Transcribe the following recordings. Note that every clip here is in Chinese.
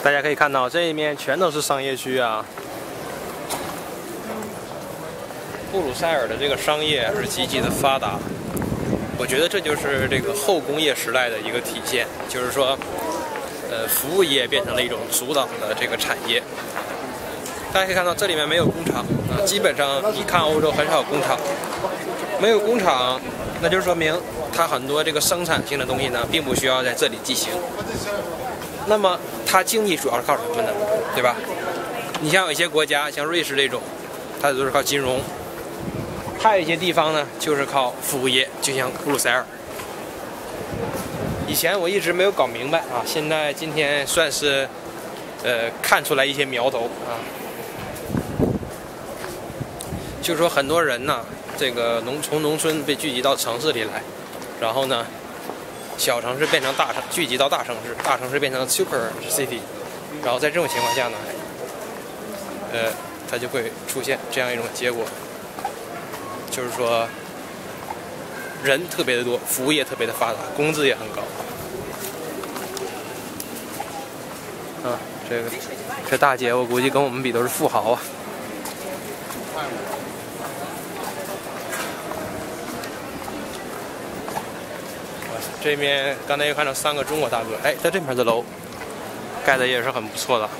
大家可以看到，这一面全都是商业区啊。布鲁塞尔的这个商业是极其的发达，我觉得这就是这个后工业时代的一个体现，就是说，服务业变成了一种主导的这个产业。大家可以看到，这里面没有工厂啊，基本上你看欧洲很少有工厂，没有工厂，那就说明它很多这个生产性的东西呢，并不需要在这里进行。那么它经济主要是靠什么呢？对吧？你像有一些国家，像瑞士这种，它都是靠金融；还有一些地方呢，就是靠服务业，就像布鲁塞尔。以前我一直没有搞明白啊，现在今天算是看出来一些苗头啊。就是说很多人呢，这个从农村被聚集到城市里来，然后呢，小城市变成大城，聚集到大城市，大城市变成 super city， 然后在这种情况下呢，它就会出现这样一种结果，就是说人特别的多，服务业特别的发达，工资也很高。啊，这大姐我估计跟我们比都是富豪啊。这边刚才又看到3个中国大哥，哎，在这边的楼盖的也是很不错的。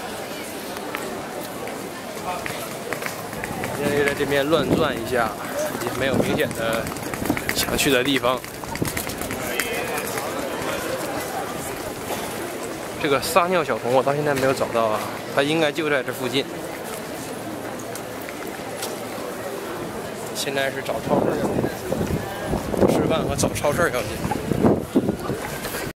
现在在这边乱转一下，也没有明显的想去的地方。这个撒尿小童我到现在没有找到啊，它应该就在这附近。现在是找超市要紧，吃饭和找超市要紧。